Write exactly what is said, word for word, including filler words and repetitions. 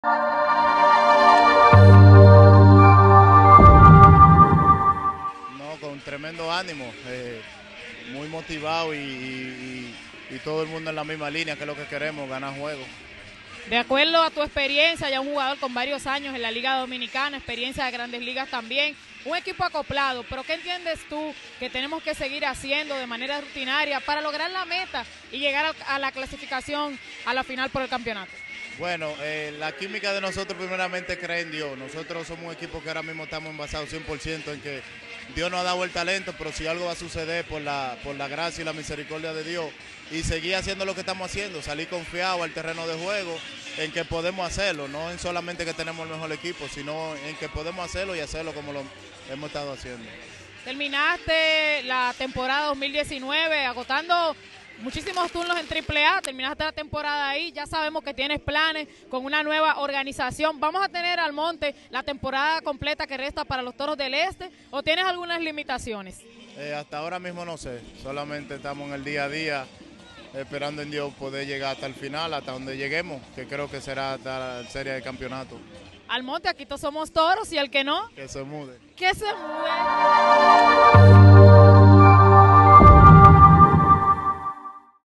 No, con tremendo ánimo, eh, muy motivado y, y, y, y todo el mundo en la misma línea, que es lo que queremos, ganar juegos. De acuerdo a tu experiencia, ya un jugador con varios años en la Liga Dominicana, experiencia de Grandes Ligas también, un equipo acoplado, pero ¿qué entiendes tú que tenemos que seguir haciendo de manera rutinaria para lograr la meta y llegar a la clasificación a la final por el campeonato? Bueno, eh, la química de nosotros primeramente cree en Dios. Nosotros somos un equipo que ahora mismo estamos envasados cien por ciento en que Dios nos ha dado el talento, pero si algo va a suceder por la, por la gracia y la misericordia de Dios, y seguir haciendo lo que estamos haciendo, salir confiado al terreno de juego, en que podemos hacerlo, no en solamente que tenemos el mejor equipo, sino en que podemos hacerlo y hacerlo como lo hemos estado haciendo. Terminaste la temporada dos mil diecinueve agotando muchísimos turnos en triple A, terminaste la temporada ahí, ya sabemos que tienes planes con una nueva organización. ¿Vamos a tener Almonte la temporada completa que resta para los Toros del Este o tienes algunas limitaciones? Eh, hasta ahora mismo no sé, solamente estamos en el día a día, esperando en Dios poder llegar hasta el final, hasta donde lleguemos, que creo que será hasta la serie de campeonato. Almonte, aquí todos somos toros y el que no, Que se mude. que se mude.